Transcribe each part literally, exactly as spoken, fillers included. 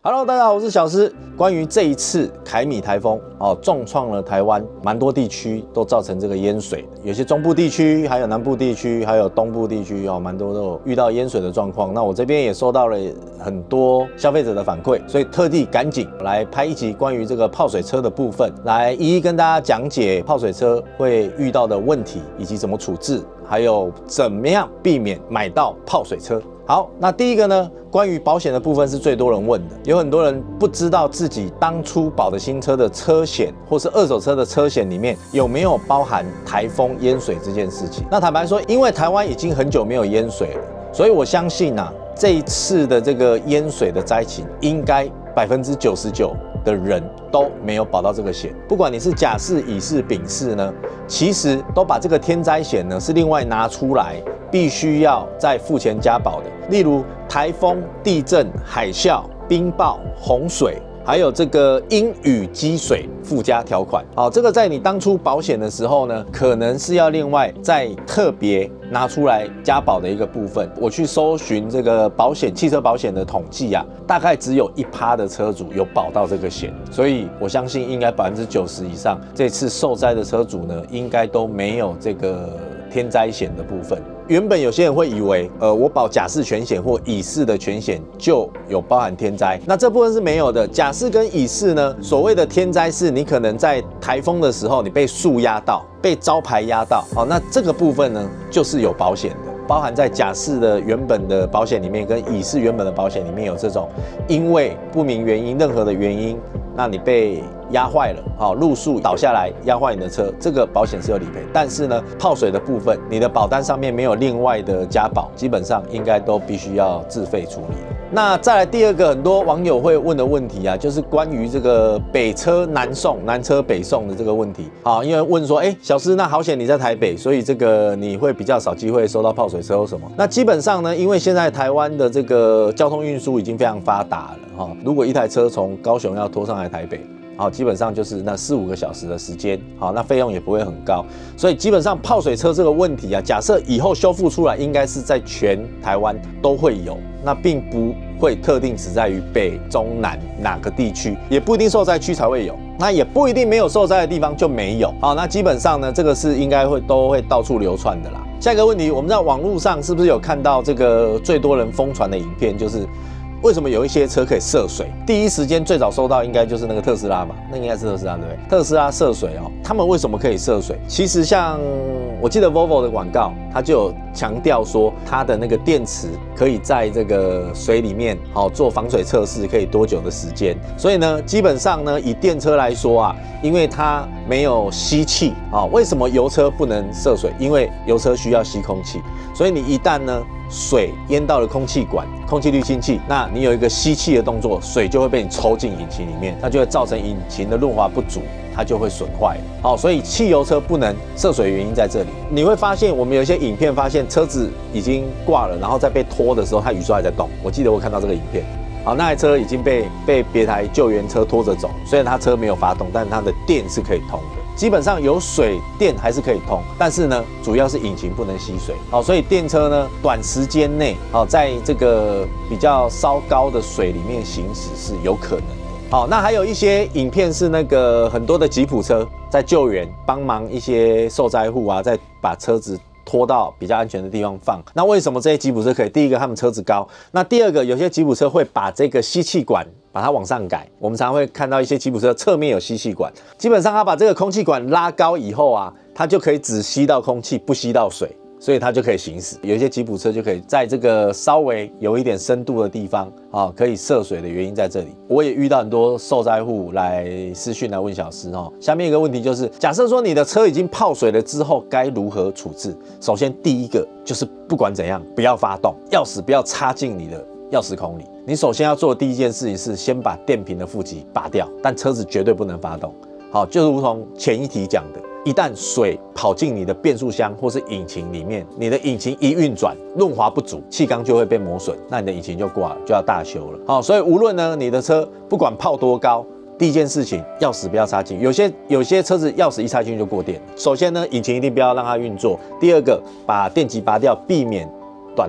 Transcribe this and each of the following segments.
Hello， 大家好，我是小施。关于这一次凯米台风哦，重创了台湾蛮多地区，都造成这个淹水。有些中部地区，还有南部地区，还有东部地区哦，蛮多都有遇到淹水的状况。那我这边也收到了很多消费者的反馈，所以特地赶紧来拍一集关于这个泡水车的部分，来一一跟大家讲解泡水车会遇到的问题，以及怎么处置，还有怎么样避免买到泡水车。好，那第一个呢，关于保险的部分是最多人问的，有很多人不知道自己当初保的新车的车险或是二手车的车险里面有没有包含台风淹水这件事情。那坦白说，因为台湾已经很久没有淹水了，所以我相信啊，这一次的这个淹水的灾情，应该百分之九十九的人都没有保到这个险。不管你是甲式、乙式、丙式呢，其实都把这个天灾险呢是另外拿出来，必须要再付钱加保的。例如台风、地震、海啸、冰雹、洪水，还有这个阴雨积水附加条款。好，这个在你当初保险的时候呢，可能是要另外再特别拿出来加保的一个部分。我去搜寻这个保险、汽车保险的统计啊，大概只有一趴的车主有保到这个险，所以我相信应该百分之九十以上，这次受灾的车主呢，应该都没有这个天灾险的部分。原本有些人会以为，呃，我保甲式全险或乙式的全险就有包含天灾，那这部分是没有的。甲式跟乙式呢，所谓的天灾是你可能在台风的时候，你被树压到，被招牌压到，好，那这个部分呢，就是有保险的。包含在甲式的原本的保险里面，跟乙式原本的保险里面有这种，因为不明原因、任何的原因，那你被压坏了，好，路树倒下来压坏你的车，这个保险是有理赔。但是呢，泡水的部分，你的保单上面没有另外的加保，基本上应该都必须要自费处理。那再来第二个，很多网友会问的问题啊，就是关于这个北车南送、南车北送的这个问题。好，因为问说，哎、欸，小施，那好险你在台北，所以这个你会比较少机会收到泡水车或什么？那基本上呢，因为现在台湾的这个交通运输已经非常发达了哈，如果一台车从高雄要拖上来台北，好，基本上就是那四五个小时的时间，好，那费用也不会很高，所以基本上泡水车这个问题啊，假设以后修复出来，应该是在全台湾都会有，那并不会特定只在于北、中、南哪个地区，也不一定受灾区才会有，那也不一定没有受灾的地方就没有。好，那基本上呢，这个是应该会都会到处流传的啦。下一个问题，我们在网络上是不是有看到这个最多人疯传的影片，就是为什么有一些车可以涉水？第一时间最早收到应该就是那个特斯拉吧，那应该是特斯拉对不对？特斯拉涉水哦，他们为什么可以涉水？其实像我记得 Volvo 的广告，它就有强调说，它的那个电池可以在这个水里面好做防水测试，可以多久的时间？所以呢，基本上呢，以电车来说啊，因为它没有吸气啊，为什么油车不能涉水？因为油车需要吸空气，所以你一旦呢水淹到了空气管、空气滤清器，那你有一个吸气的动作，水就会被你抽进引擎里面，它就会造成引擎的润滑不足，它就会损坏了。好，所以汽油车不能涉水的原因在这里。你会发现，我们有一些影片发现车子已经挂了，然后在被拖的时候，它雨刷还在动。我记得我看到这个影片。好，那台车已经被被别台救援车拖着走，虽然它车没有发动，但是它的电是可以通的。基本上有水电还是可以通，但是呢，主要是引擎不能吸水。好，所以电车呢，短时间内，好，在这个比较稍高的水里面行驶是有可能的。好，那还有一些影片是那个很多的吉普车在救援，帮忙一些受灾户啊，再把车子拖到比较安全的地方放。那为什么这些吉普车可以？第一个，他们车子高；那第二个，有些吉普车会把这个吸气管把它往上改。我们常常会看到一些吉普车侧面有吸气管，基本上它把这个空气管拉高以后啊，它就可以只吸到空气，不吸到水。所以它就可以行驶。有一些吉普车就可以在这个稍微有一点深度的地方啊，可以涉水的原因在这里。我也遇到很多受灾户来私讯来问小施哦。下面一个问题就是，假设说你的车已经泡水了之后，该如何处置？首先第一个就是不管怎样，不要发动，钥匙不要插进你的钥匙孔里。你首先要做的第一件事情是先把电瓶的负极拔掉，但车子绝对不能发动。好，就如同前一题讲的。一旦水跑进你的变速箱或是引擎里面，你的引擎一运转，润滑不足，气缸就会被磨损，那你的引擎就挂了，就要大修了。好，所以无论呢你的车不管泡多高，第一件事情钥匙不要插进，有些有些车子钥匙一插进去就过电。首先呢，引擎一定不要让它运作。第二个，把电极拔掉，避免短路。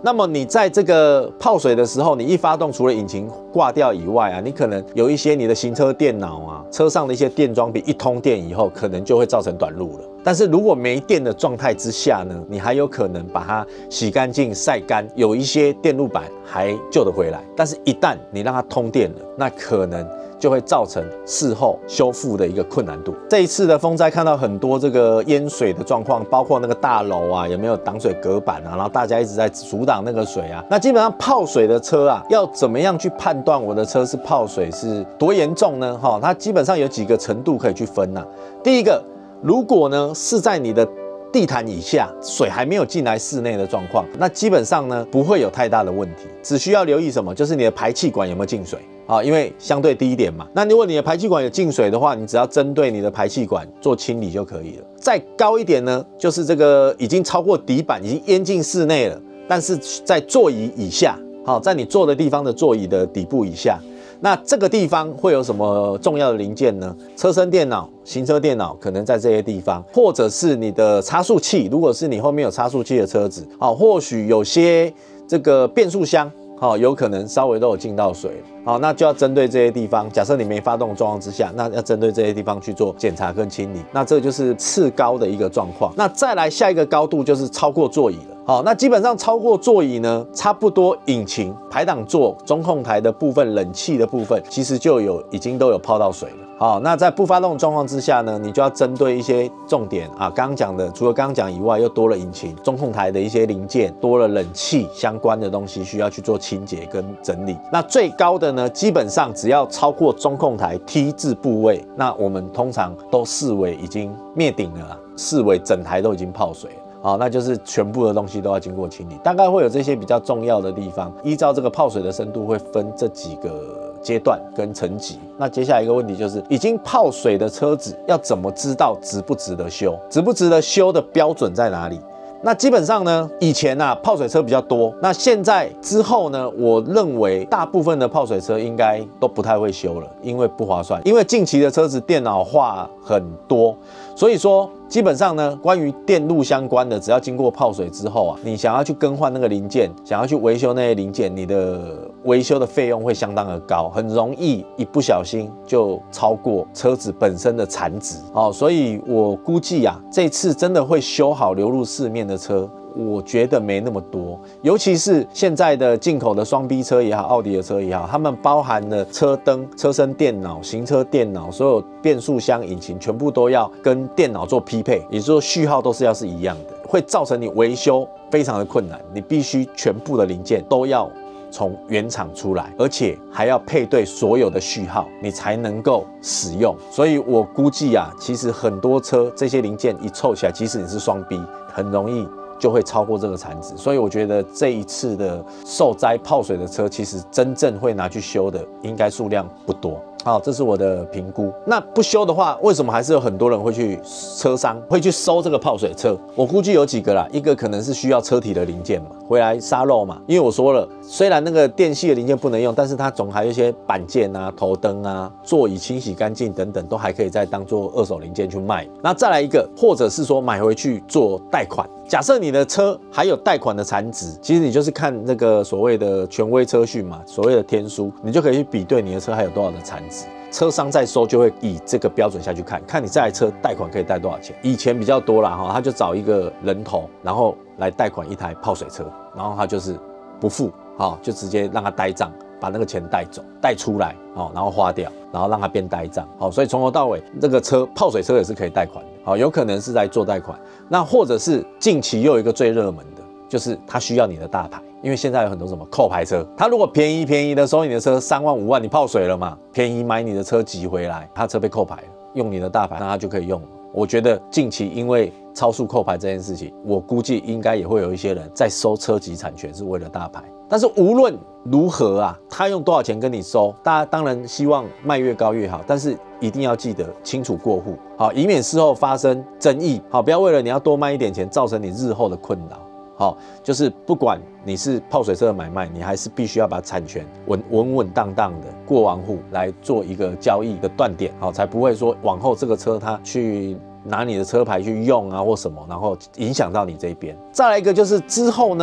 那么你在这个泡水的时候，你一发动，除了引擎挂掉以外啊，你可能有一些你的行车电脑啊，车上的一些电装比一通电以后，可能就会造成短路了。但是如果没电的状态之下呢，你还有可能把它洗干净、晒干，有一些电路板还救得回来。但是，一旦你让它通电了，那可能就会造成事后修复的一个困难度。这一次的风灾看到很多这个淹水的状况，包括那个大楼啊有没有挡水隔板啊，然后大家一直在阻挡那个水啊。那基本上泡水的车啊，要怎么样去判断我的车是泡水是多严重呢？哈，它基本上有几个程度可以去分啊。第一个，如果呢是在你的地毯以下，水还没有进来室内的状况，那基本上呢不会有太大的问题，只需要留意什么，就是你的排气管有没有进水啊，因为相对低一点嘛。那如果你的排气管有进水的话，你只要针对你的排气管做清理就可以了。再高一点呢，就是这个已经超过底板，已经淹进室内了，但是在座椅以下，好，在你坐的地方的座椅的底部以下。那这个地方会有什么重要的零件呢？车身电脑、行车电脑可能在这些地方，或者是你的差速器，如果是你后面有差速器的车子，啊，或许有些这个变速箱，好，有可能稍微都有进到水，好，那就要针对这些地方。假设你没发动的状况之下，那要针对这些地方去做检查跟清理。那这就是次高的一个状况。那再来下一个高度就是超过座椅了。好，那基本上超过座椅呢，差不多引擎、排挡座、中控台的部分、冷气的部分，其实就有已经都有泡到水了。好，那在不发动的状况之下呢，你就要针对一些重点啊，刚刚讲的，除了刚刚讲以外，又多了引擎、中控台的一些零件，多了冷气相关的东西，需要去做清洁跟整理。那最高的呢，基本上只要超过中控台 T 字部位，那我们通常都视为已经灭顶了啦，视为整台都已经泡水了。好，那就是全部的东西都要经过清理，大概会有这些比较重要的地方。依照这个泡水的深度，会分这几个阶段跟层级。那接下来一个问题就是，已经泡水的车子要怎么知道值不值得修？值不值得修的标准在哪里？那基本上呢，以前啊泡水车比较多，那现在之后呢，我认为大部分的泡水车应该都不太会修了，因为不划算。因为近期的车子电脑化很多，所以说基本上呢，关于电路相关的，只要经过泡水之后啊，你想要去更换那个零件，想要去维修那些零件，你的维修的费用会相当的高，很容易一不小心就超过车子本身的残值哦。所以我估计啊，这次真的会修好流入市面的车，我觉得没那么多，尤其是现在的进口的双 B 车也好，奥迪的车也好，它们包含了车灯、车身电脑、行车电脑，所有变速箱、引擎全部都要跟电脑做匹配，也就是说序号都是要是一样的，会造成你维修非常的困难，你必须全部的零件都要从原厂出来，而且还要配对所有的序号，你才能够使用。所以我估计啊，其实很多车这些零件一凑起来，即使你是双 B， 很容易就会超过这个残值。所以我觉得这一次的受灾泡水的车，其实真正会拿去修的，应该数量不多。好，这是我的评估。那不修的话，为什么还是有很多人会去车商会去收这个泡水车？我估计有几个啦，一个可能是需要车体的零件嘛，回来沙漏嘛。因为我说了，虽然那个电系的零件不能用，但是它总还有一些板件啊、头灯啊、座椅清洗干净等等，都还可以再当做二手零件去卖。那再来一个，或者是说买回去做贷款。假设你的车还有贷款的残值，其实你就是看那个所谓的权威车讯嘛，所谓的天书，你就可以去比对你的车还有多少的残值。车商在收就会以这个标准下去看，看你这台车贷款可以贷多少钱。以前比较多啦哈，他就找一个人头，然后来贷款一台泡水车，然后他就是不付，好，就直接让他呆账，把那个钱带走，带出来，好，然后花掉，然后让他变呆账，好，所以从头到尾这个车泡水车也是可以贷款的，好，有可能是在做贷款，那或者是近期又有一个最热门的，就是他需要你的大牌。因为现在有很多什么扣牌车，他如果便宜便宜的收你的车三万五万，你泡水了嘛，便宜买你的车挤回来，他车被扣牌了，用你的大牌，那他就可以用了。我觉得近期因为超速扣牌这件事情，我估计应该也会有一些人在收车籍产权是为了大牌。但是无论如何啊，他用多少钱跟你收，大家当然希望卖越高越好，但是一定要记得清楚过户，好，以免事后发生争议，好，不要为了你要多卖一点钱，造成你日后的困扰。好，就是不管你是泡水车的买卖，你还是必须要把产权稳稳稳当当的过完户来做一个交易的断点，好，才不会说往后这个车他去拿你的车牌去用啊或什么，然后影响到你这边。再来一个就是之后呢，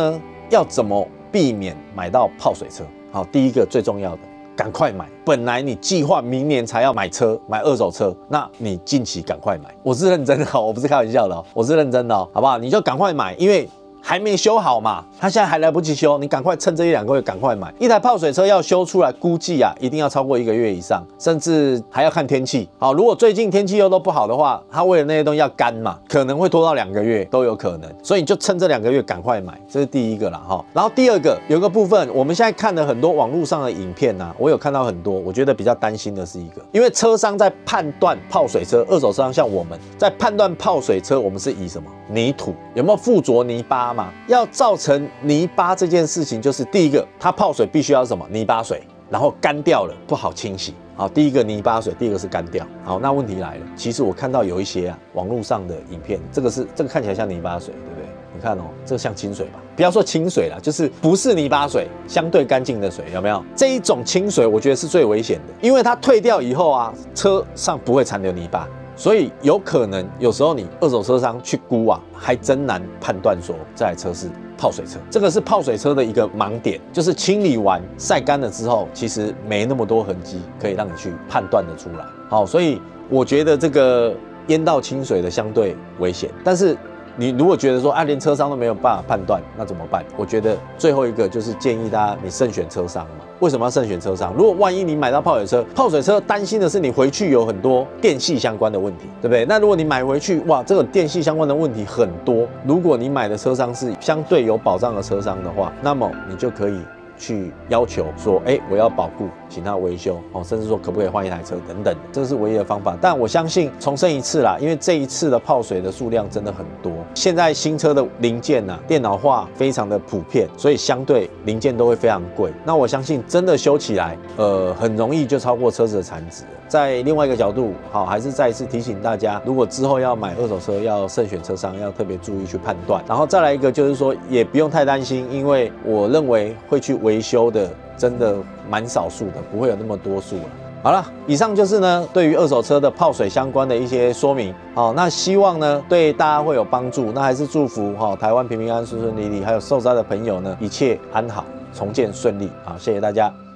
要怎么避免买到泡水车？好，第一个最重要的，赶快买。本来你计划明年才要买车，买二手车，那你近期赶快买。我是认真的哦，我不是开玩笑的哦，我是认真的哦，好不好？你就赶快买，因为还没修好嘛，它现在还来不及修，你赶快趁这一两个月赶快买。一台泡水车要修出来，估计啊一定要超过一个月以上，甚至还要看天气。好，如果最近天气又都不好的话，它为了那些东西要干嘛，可能会拖到两个月都有可能。所以你就趁这两个月赶快买，这是第一个啦哈。然后第二个有一个部分，我们现在看了很多网络上的影片啊，我有看到很多，我觉得比较担心的是一个，因为车商在判断泡水车，二手车商像我们在判断泡水车，我们是以什么泥土有没有附着泥巴嘛？要造成泥巴这件事情，就是第一个，它泡水必须要什么泥巴水，然后干掉了不好清洗。好，第一个泥巴水，第二个是干掉。好，那问题来了，其实我看到有一些啊网络上的影片，这个是这个看起来像泥巴水，对不对？你看哦，这个像清水吧？不要说清水啦，就是不是泥巴水，相对干净的水，有没有？这一种清水，我觉得是最危险的，因为它退掉以后啊，车上不会残留泥巴。所以有可能，有时候你二手车商去估啊，还真难判断说这台车是泡水车。这个是泡水车的一个盲点，就是清理完晒干了之后，其实没那么多痕迹可以让你去判断得出来。好，所以我觉得这个淹到清水的相对危险，但是你如果觉得说啊，连车商都没有办法判断，那怎么办？我觉得最后一个就是建议大家你慎选车商嘛。为什么要慎选车商？如果万一你买到泡水车，泡水车担心的是你回去有很多电系相关的问题，对不对？那如果你买回去，哇，这个电系相关的问题很多。如果你买的车商是相对有保障的车商的话，那么你就可以去要求说，哎，我要保固，请他维修哦，甚至说可不可以换一台车等等，这是唯一的方法。但我相信重申一次啦，因为这一次的泡水的数量真的很多，现在新车的零件啊，电脑化非常的普遍，所以相对零件都会非常贵。那我相信真的修起来，呃，很容易就超过车子的残值。在另外一个角度，好，还是再一次提醒大家，如果之后要买二手车，要慎选车商，要特别注意去判断。然后再来一个就是说，也不用太担心，因为我认为会去维修的真的蛮少数的，不会有那么多数了。好了，以上就是呢对于二手车的泡水相关的一些说明。好，那希望呢对大家会有帮助。那还是祝福哈台湾平平安安、顺顺利利，还有受灾的朋友呢一切安好，重建顺利。好，谢谢大家。